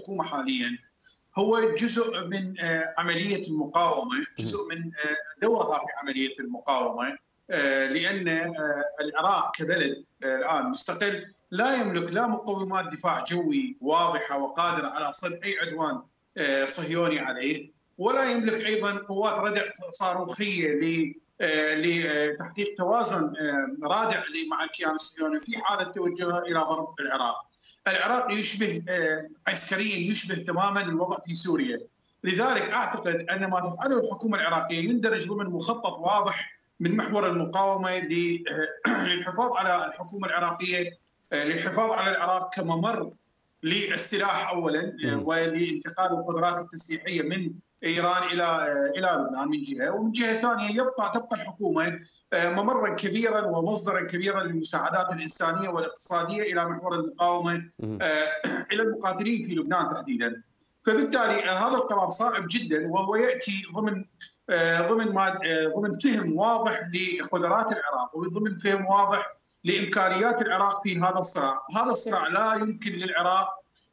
الحكومة حاليا هو جزء من عملية المقاومة، جزء من دورها في عملية المقاومة، لأن العراق كبلد الآن مستقل لا يملك لا مقومات دفاع جوي واضحة وقادرة على صد أي عدوان صهيوني عليه، ولا يملك أيضا قوات ردع صاروخية لتحقيق توازن رادع مع الكيان الصهيوني في حالة توجهه إلى ضرب العراق. العراق يشبه عسكريا يشبه تماما الوضع في سوريا، لذلك أعتقد أن ما تفعله الحكومة العراقية يندرج ضمن مخطط واضح من محور المقاومة للحفاظ على الحكومة العراقية، للحفاظ على العراق كممر للسلاح اولا ولانتقال القدرات التسليحيه من ايران الى لبنان من جهه، ومن جهه ثانيه تبقى الحكومه ممرا كبيرا ومصدرا كبيرا للمساعدات الانسانيه والاقتصاديه الى محور المقاومه الى المقاتلين في لبنان تحديدا. فبالتالي هذا القرار صعب جدا، وهو ياتي ضمن فهم واضح لقدرات العراق وضمن فهم واضح لامكانيات العراق في هذا الصراع. هذا الصراع لا يمكن للعراق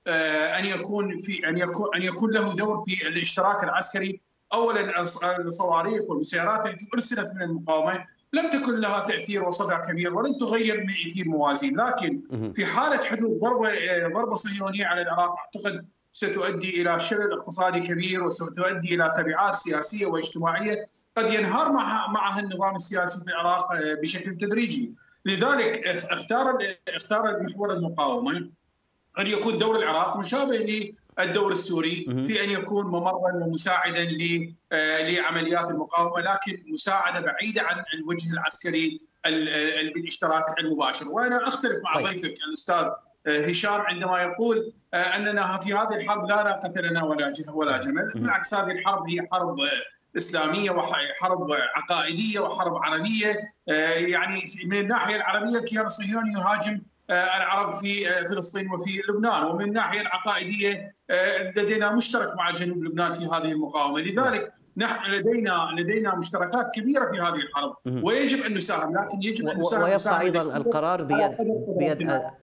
ان يكون له دور في الاشتراك العسكري. اولا الصواريخ والمسيرات التي ارسلت من المقاومه لم تكن لها تاثير وصدى كبير ولن تغير في الموازين، لكن في حاله حدوث ضربه صهيونيه على العراق اعتقد ستؤدي الى شلل اقتصادي كبير وستؤدي الى تبعات سياسيه واجتماعيه قد ينهار معها النظام السياسي في العراق بشكل تدريجي. لذلك اختار المحور المقاومه ان يكون دور العراق مشابه للدور السوري في ان يكون ممرا ومساعدا لعمليات المقاومه، لكن مساعده بعيده عن الوجه العسكري بالاشتراك المباشر. وانا اختلف مع ضيفك الاستاذ هشام عندما يقول اننا في هذه الحرب لا ناقه لنا ولا جمل. بالعكس، هذه الحرب هي حرب إسلامية وحرب عقائدية وحرب عربية. يعني من الناحية العربية الكيان الصهيوني يهاجم العرب في فلسطين وفي لبنان، ومن الناحية العقائدية لدينا مشترك مع جنوب لبنان في هذه المقاومة. لذلك نحن لدينا مشتركات كبيرة في هذه الحرب ويجب أن نساهم، لكن يجب أن نساهم. ويبقى أيضا القرار